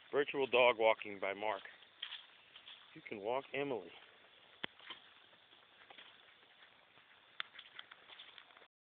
Virtual dog walking by Mark. You can walk Emily.